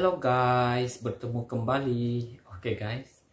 Hello guys, bertemu kembali. Oke guys,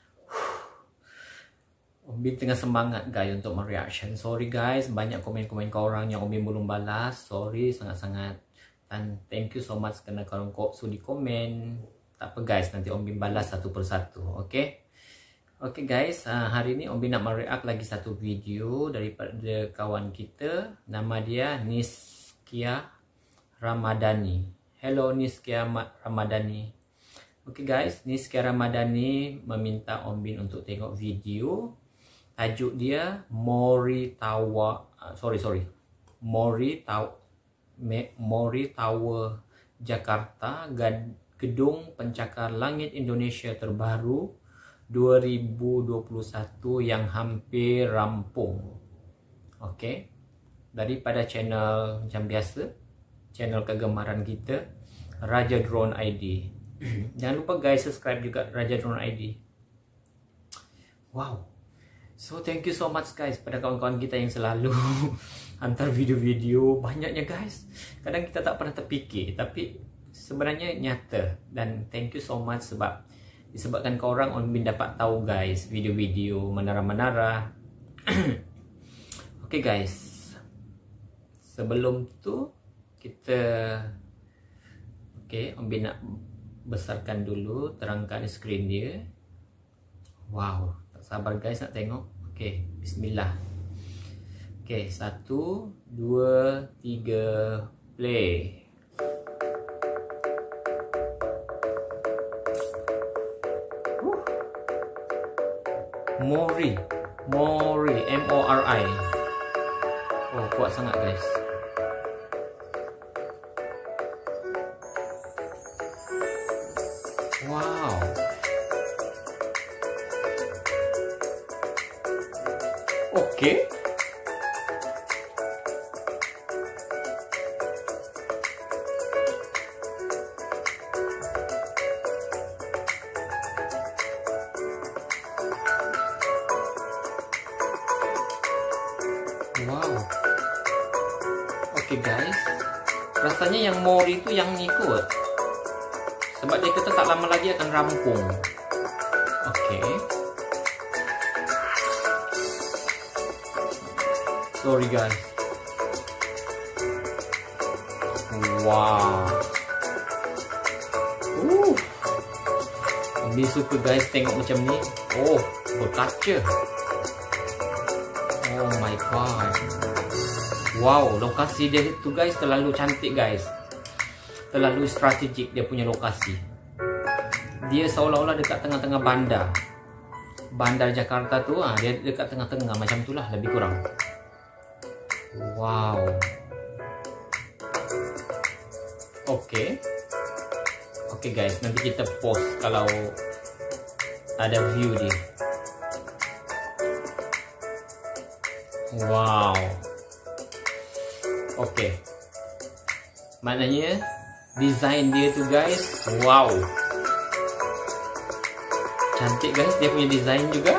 Ombin tengah semangat guys untuk mereaction. Sorry guys, banyak komen-komen korang yang Ombin belum balas. Sorry sangat-sangat. Dan thank you so much karena korang kok sudi komen. Tak apa guys, nanti Ombin balas satu persatu. Oke. Oke guys, hari ini Ombin nak mereact lagi satu video daripada kawan kita. Nama dia Niskia Ramadhani. Hello Niskia Ramadhani. Oke guys, Niskia Ramadhani meminta Ombin untuk tengok video. Tajuk dia Mori Tower Jakarta, gedung pencakar langit Indonesia terbaru 2021 yang hampir rampung. Oke. Daripada channel macam biasa, channel kegemaran kita, Raja Drone ID. Jangan lupa guys subscribe juga Raja Drone ID. Wow. So thank you so much guys pada kawan-kawan kita yang selalu hantar video-video banyaknya guys. Kadang kita tak pernah terfikir tapi sebenarnya nyata, dan thank you so much sebab disebabkan korang Ombin dapat tahu guys video-video menara-menara. Oke guys. Sebelum tu kita Ombin nak besarkan dulu, terangkan skrin dia. Wow, tak sabar guys nak tengok. Okey, bismillah. Okey, 1 2 3 play. Mori M-O-R-I. Oh, kuat sangat guys. Wow. Oke. Wow. Oke guys. Rasanya yang Mori itu yang ngikut. Sebab dia kata tak lama lagi akan rampung. Oke. Sorry guys. Wow. Ini suka guys tengok macam ni. Oh, berkaca. Oh my god. Wow, lokasi dia tu guys terlalu cantik guys. Terlalu strategik dia punya lokasi. Dia seolah-olah dekat tengah-tengah bandar. Bandar Jakarta tu dia dekat tengah-tengah macam itulah lebih kurang. Wow. Oke guys, nanti kita post kalau ada view dia. Wow. Oke. Maknanya desain dia tu guys, wow, cantik guys dia punya desain juga.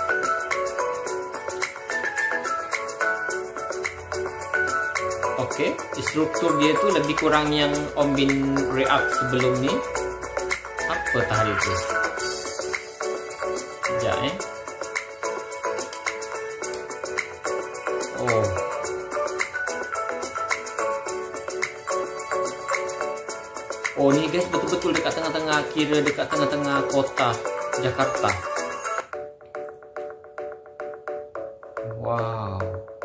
Oke, struktur dia tu lebih kurang yang Ombin react sebelum ni. Apa tadi tu? Sekejap Oh. Oh ni guys betul-betul dekat tengah-tengah, kira dekat tengah-tengah kota Jakarta. Wow.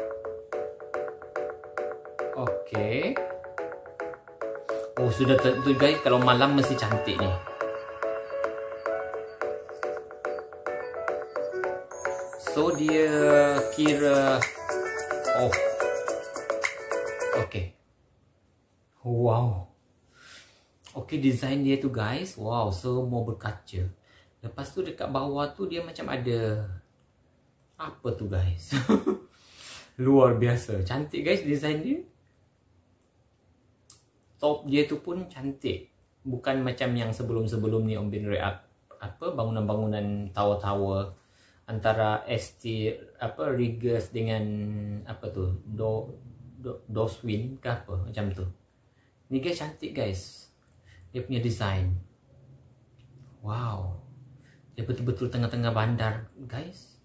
Oke. Oh sudah tentu guys kalau malam mesti cantik ni. So dia kira Oke. Wow. Oke, desain dia tu guys, wow, semua berkaca. Lepas tu dekat bawah tu dia macam ada apa tu guys. Luar biasa, cantik guys desain dia. Top dia tu pun cantik. Bukan macam yang sebelum-sebelum ni Ombin react bangunan-bangunan tower-tower antara ST Regus dengan Doswin ke apa macam tu. Ni guys cantik guys. dia punya desain. Wow, dia betul-betul tengah-tengah bandar guys.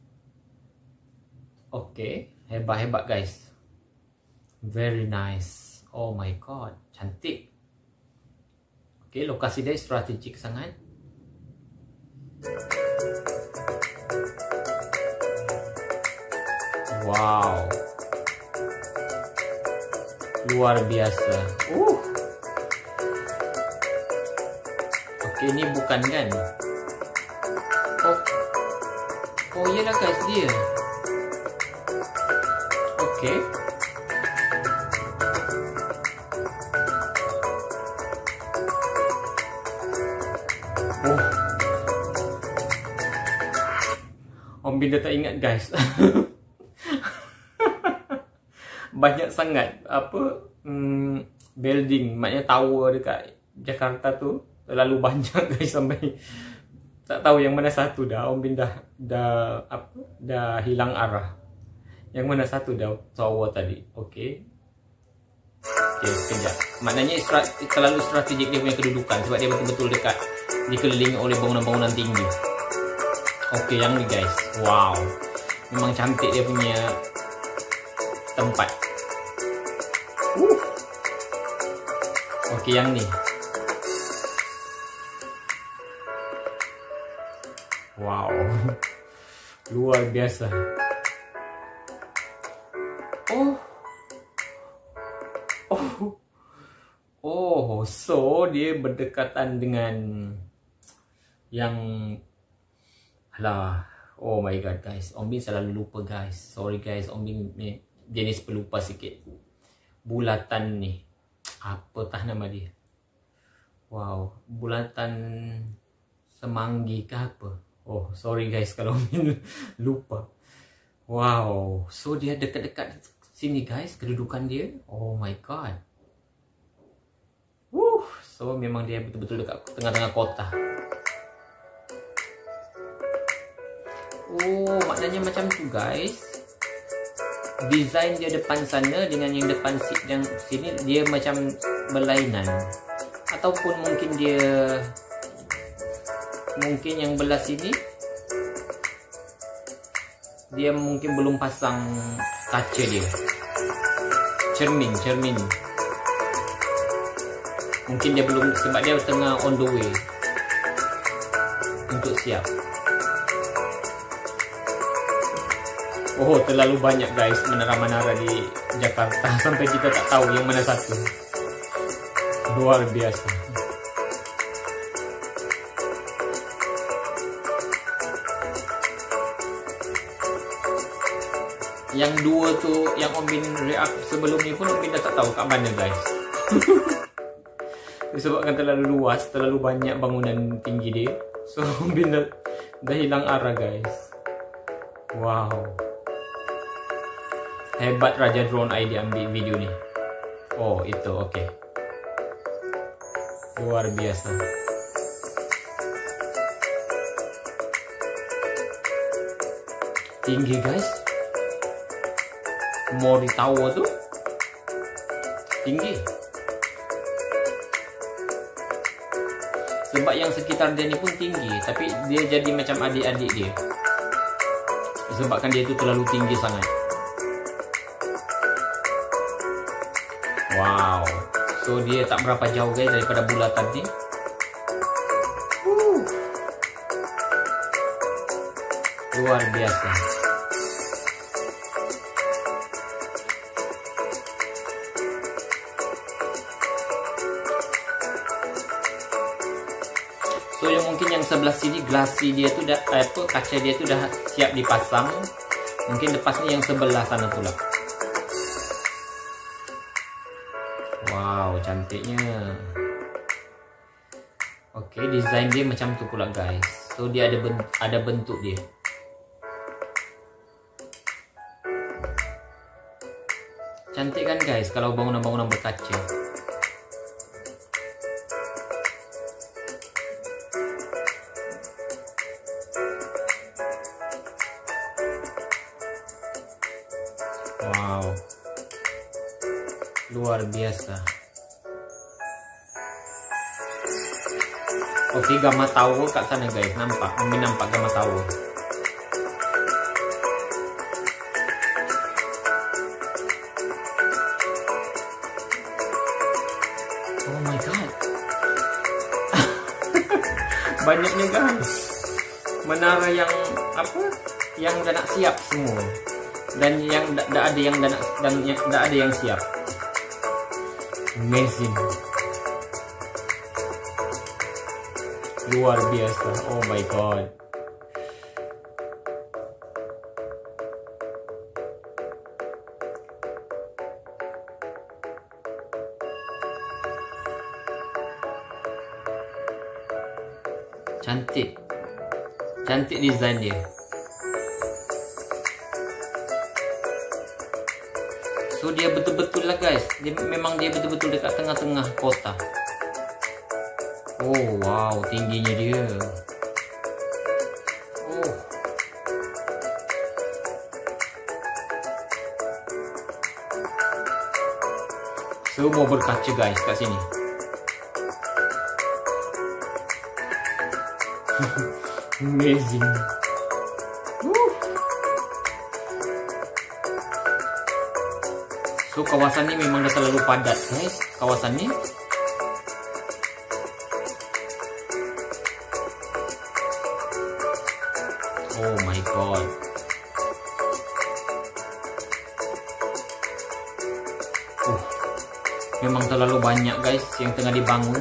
Oke, hebat-hebat guys. Very nice. Oh my god, cantik. Oke, lokasi dia strategik sangat. Wow, luar biasa. Oke, ini bukan kan? Oh iyalah guys, dia. Oke. Om Bin dah tak ingat guys. Banyak sangat building, maknanya tower dekat Jakarta tu terlalu banyak guys, sampai tak tahu yang mana satu dah. Om Bin dah hilang arah. Yang mana satu dah tower tadi. Okey. Okey, sekejap. Maknanya terlalu strategik dia punya kedudukan sebab dia betul-betul dekat dikelilingi oleh bangunan-bangunan tinggi. Okey, yang ni guys. Wow. Memang cantik dia punya tempat. Okey, yang ni. Wow. Luar biasa. Oh, so dia berdekatan dengan yang oh my god guys, Om Bin selalu lupa guys. Sorry guys, Om Bin ni jenis pelupa sikit. Bulatan ni, apatah nama dia? Wow, bulatan semanggi ke apa? Oh, sorry guys kalau Om Bin lupa. Wow, so dia dekat-dekat sini guys, kedudukan dia. Oh my god. So memang dia betul-betul dekat tengah-tengah kota. Oh, maknanya macam tu guys. Desain dia depan sana dengan yang depan yang sini dia macam berlainan. Ataupun mungkin yang belah sini dia mungkin belum pasang kaca dia. Cermin. Mungkin dia belum, sebab dia tengah on the way untuk siap. Oh, terlalu banyak guys menara-menara di Jakarta sampai kita tak tahu yang mana satu. Luar biasa. Yang dua tu, yang Om Bin react sebelum ni pun Om Bin dah tak tahu kat mana guys. Disebabkan terlalu luas, terlalu banyak bangunan tinggi dia. So Om Bin dah hilang arah guys. Wow. Hebat Raja Drone AI dia ambil video ni. Oh itu, okey. Luar biasa. Tinggi guys. Mori Tower tu tinggi. Sebab yang sekitar dia ni pun tinggi, tapi dia jadi macam adik-adik dia. Disebabkan dia tu terlalu tinggi sangat. Wow. So dia tak berapa jauh guys daripada bulatan ni. Luar biasa. So yang mungkin yang sebelah sini glasi dia tu dah kaca dia tu dah siap dipasang. Mungkin lepas ni yang sebelah sana pula. Wow, cantiknya. Okey, desain dia macam tu pula guys. So dia ada bentuk dia. Cantik kan guys kalau bangunan-bangunan berkaca. Wow. Luar biasa. Oke, Gamma Tower kat sana guys, nampak, Omin nampak Gamma Tower. Oh my god. Banyaknya guys. Menara yang apa? Yang dah nak siap semua. Dan yang tak ada yang dah nak, dan tak ada yang siap. Amazing. Luar biasa. Oh my god. Cantik. Cantik design dia. So dia betul-betul lah guys. Memang dia betul-betul dekat tengah-tengah kota. Oh wow, tingginya dia. Oh. Semua berkaca guys kat sini. Amazing. So kawasan ni memang dah terlalu padat guys. Kawasan ni. Oh my god. Memang terlalu banyak guys yang tengah dibangun.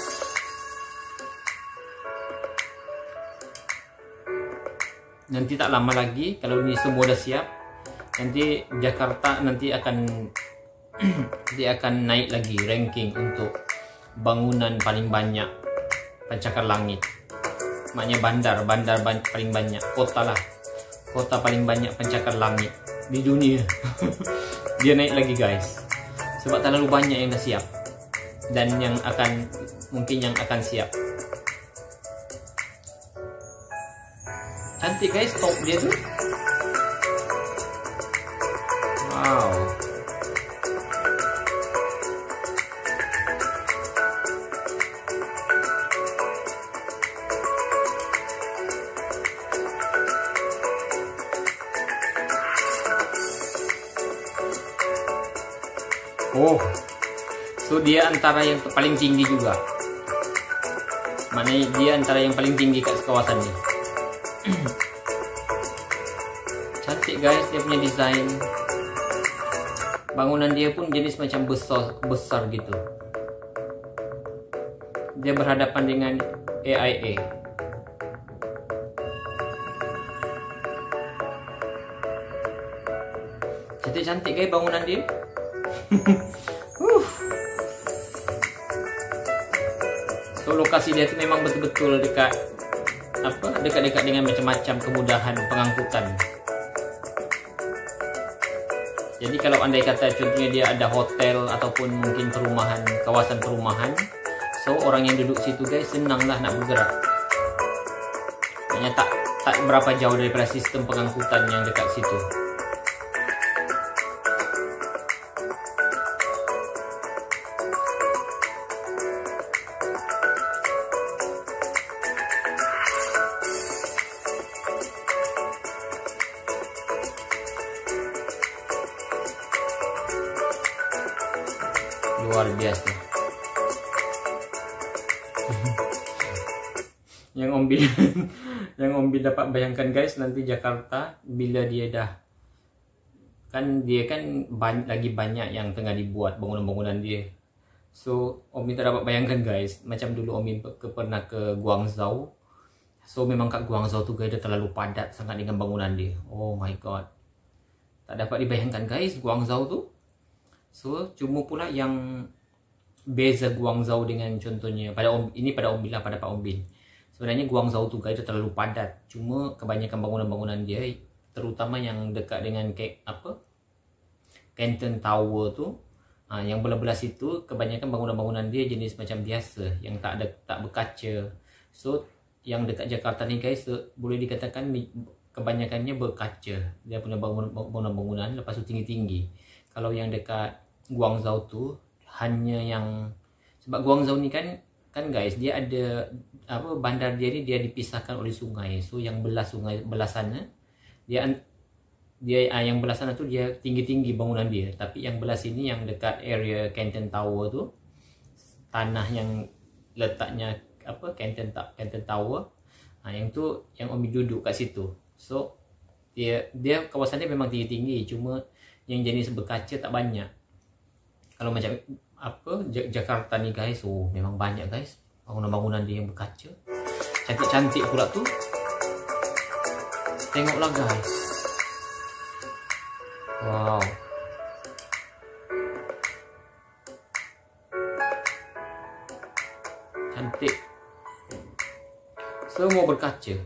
Nanti tak lama lagi kalau ini semua dah siap, nanti Jakarta nanti akan dia akan naik lagi ranking untuk bangunan paling banyak pencakar langit. Maknanya bandar paling banyak, kota paling banyak pencakar langit di dunia. Dia naik lagi guys, sebab terlalu banyak yang dah siap dan yang akan mungkin yang akan siap. Cantik guys top dia tu. Wow. Oh, so dia antara yang paling tinggi juga. Mana dia antara yang paling tinggi kat kawasan ni. Cantik guys dia punya design. Bangunan dia pun jenis macam besar gitu. Dia berhadapan dengan AIA. Cantik guys bangunan dia. So lokasi dia tu memang betul-betul dekat dekat-dekat dengan macam-macam kemudahan pengangkutan. Jadi kalau andai kata contohnya dia ada hotel ataupun mungkin perumahan, kawasan perumahan, so orang yang duduk situ guys senanglah nak bergerak. Maknanya tak berapa jauh daripada sistem pengangkutan yang dekat situ. Luar biasa. Yang Ombil dapat bayangkan guys, nanti Jakarta bila dia dah dia kan lagi banyak yang tengah dibuat bangunan-bangunan dia. So Ombil tak dapat bayangkan guys, macam dulu Ombil pernah ke Guangzhou. So memang kat Guangzhou tu guys dia terlalu padat sangat dengan bangunan dia. Oh my god. Tak dapat dibayangkan guys Guangzhou tu. So cuma pula yang beza Guangzhou dengan contohnya pada Ombil lah, pada Pak Ombil. Sebenarnya Guangzhou tu guys dia terlalu padat. Cuma kebanyakan bangunan-bangunan dia terutama yang dekat dengan Canton Tower tu, yang belah-belah situ kebanyakan bangunan-bangunan dia jenis macam biasa yang tak berkaca. So yang dekat Jakarta ni guys boleh dikatakan kebanyakannya berkaca. Dia punya bangunan-bangunan lepas tu tinggi-tinggi. Kalau yang dekat Guangzhou tu hanya yang sebab Guangzhou ni kan kan guys, dia ada apa, bandar dia ni dia dipisahkan oleh sungai. So yang belah sungai belah sana dia yang belah sana tu dia tinggi-tinggi bangunan dia, tapi yang belah sini yang dekat area Canton Tower tu, tanah yang letaknya apa Canton Tower, yang tu yang Umi duduk kat situ. So dia kawasan dia memang tinggi-tinggi, cuma yang jenis berkaca tak banyak. Kalau macam apa Jakarta ni guys, oh memang banyak guys bangunan-bangunan dia yang berkaca, cantik-cantik pula tu. Tengoklah guys, wow, cantik, semua berkaca.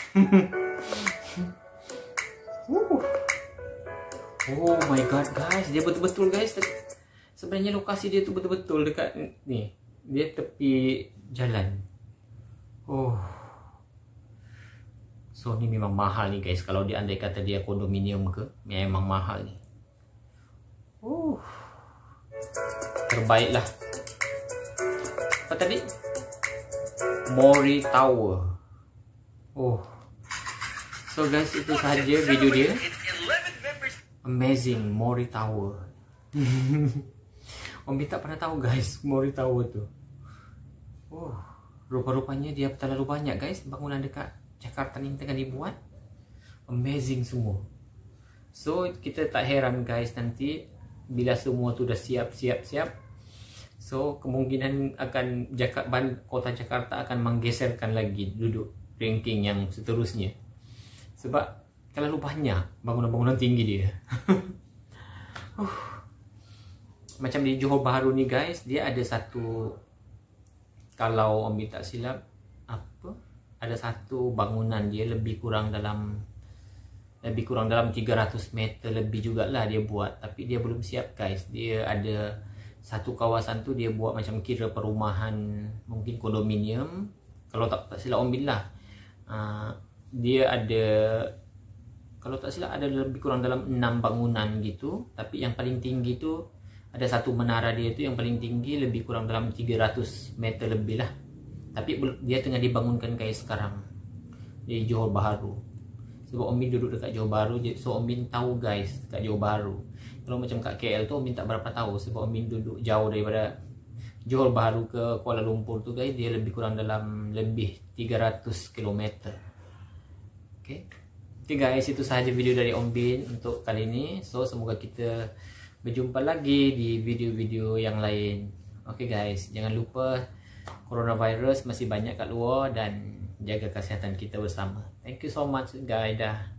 Oh my god guys, dia betul-betul guys, sebenarnya lokasi dia tu betul-betul dekat ni, dia tepi jalan. Oh, so ni memang mahal ni guys. Kalau dia andai kata dia kondominium ke, memang mahal ni. Terbaik lah. Apa tadi? Mori Tower. Oh, so guys, itu sahaja video dia. Amazing Mori Tower. Umi tak pernah tahu guys Mori Tower tu. Oh, rupa-rupanya dia terlalu banyak guys bangunan dekat Jakarta ni tengah dibuat. Amazing semua. So kita tak heran guys, nanti bila semua tu dah siap. So kemungkinan akan kota Jakarta akan menggeserkan lagi duduk ranking yang seterusnya. Sebab terlalu banyak bangunan-bangunan tinggi dia. Macam di Johor Bahru ni guys, dia ada satu, kalau Umi tak silap apa, ada satu bangunan dia lebih kurang dalam 300 meter lebih jugalah dia buat, tapi dia belum siap guys. Dia ada satu kawasan tu dia buat macam kira perumahan, mungkin kondominium kalau tak silap Umi lah. Dia ada, kalau tak silap ada lebih kurang dalam 6 bangunan gitu, tapi yang paling tinggi tu ada satu menara dia tu yang paling tinggi lebih kurang dalam 300 meter lebih lah. Tapi dia tengah dibangunkan kayak sekarang di Johor Bahru. Sebab Umi duduk dekat Johor Bahru, so Umi tahu guys dekat Johor Bahru. Kalau macam kat KL tu Umi tak berapa tahu, sebab Umi duduk jauh daripada Johor Bahru ke Kuala Lumpur tu guys. Dia lebih kurang dalam lebih 300 km. Okay guys, itu sahaja video dari Om Bin untuk kali ini. So semoga kita berjumpa lagi di video-video yang lain. Okay guys, jangan lupa coronavirus masih banyak kat luar dan jaga kesihatan kita bersama. Thank you so much guys. Dah.